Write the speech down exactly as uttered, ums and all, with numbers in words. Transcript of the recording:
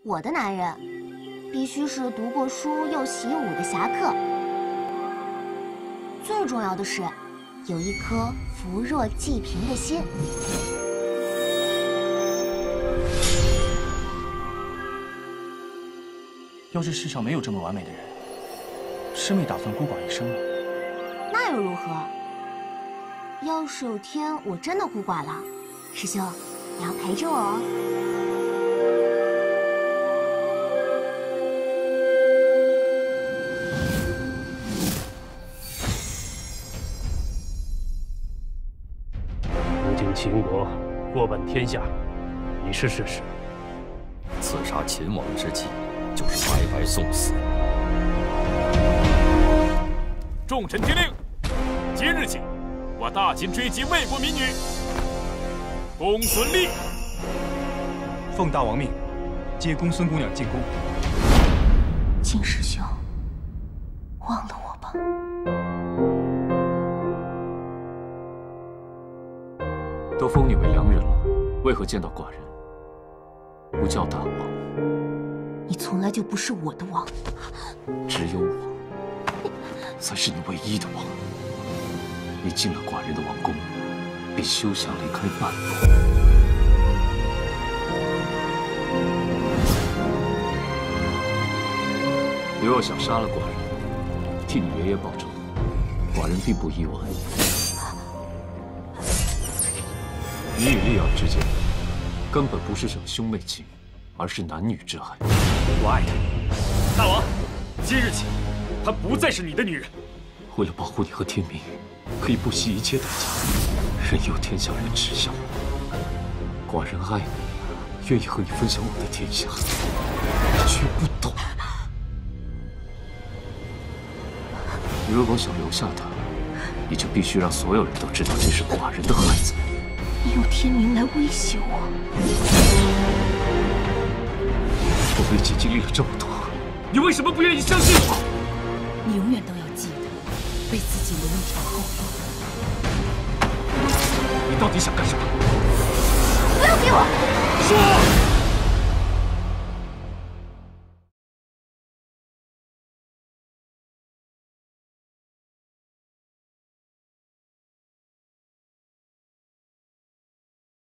我的男人必须是读过书又习武的侠客，最重要的是有一颗扶弱济贫的心。 要是世上没有这么完美的人，师妹打算孤寡一生吗？ 那又如何？要是有天我真的孤寡了，师兄，你要陪着我哦。 秦国过半天下，你是事实。 刺杀秦王之计，就是白白送死。 众臣听令，即日起，我大秦追击魏国民女公孙丽。 奉大王命，接公孙姑娘进宫。 秦师兄，忘了我吧。 都封你为良人了，为何见到寡人不叫大王？ 你从来就不是我的王， 只有我才是你唯一的王。你进了寡人的王宫，便休想离开半步。你若想杀了寡人，替你爷爷报仇，寡人并不意外。 你与丽儿之间根本不是什么兄妹情，而是男女之爱。 我爱她，大王，今日起，她不再是你的女人。 为了保护你和天明，可以不惜一切代价，任由天下人耻笑。寡人爱你，愿意和你分享我的天下，你却不懂。你如果想留下她，你就必须让所有人都知道这是寡人的孩子。 你用天明来威胁我， 我们一起经历了这么多，你为什么不愿意相信我？ 你永远都要记得，为自己留一条后路。 你到底想干什么？ 不要逼我！ 说。